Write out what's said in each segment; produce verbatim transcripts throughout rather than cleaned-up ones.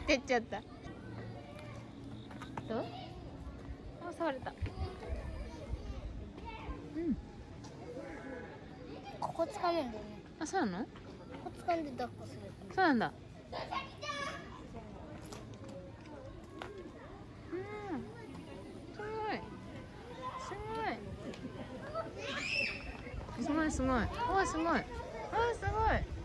ってっちゃった。どう？あ、触れた。うん。 ここ掴むんだよね。 あ、そうなの？ ここ掴んで抱っこする。 そうなんだ。うん。すごい。すごい。すごいすごい。お、すごい。あ、すご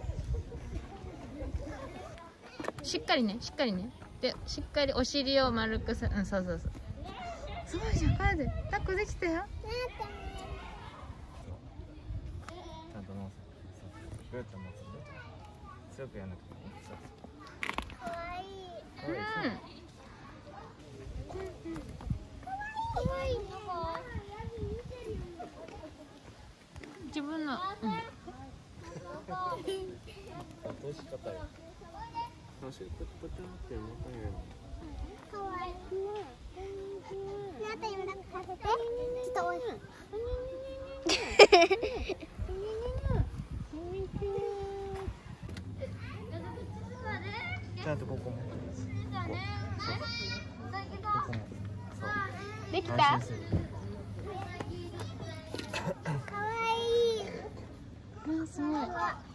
い。しっかりね、しっかりね。で、しっかりお尻を丸くさ、うん、そうそうそう。すごいじゃん、カーデ。抱っこできたよ。 ちゃんと乗せて、グーッと乗せて、強くやらなくていい。そうそう。 かわいい。 かわいい。 かわいい。 自分の、うん。 通し方よ。楽しい。ポチポチって元に入れるの。 かわいい。なた今抱っこさせて。ちょっとおいしい。 ちゃんとここも。ここも。 できた？ かわいい。 うん、すごい。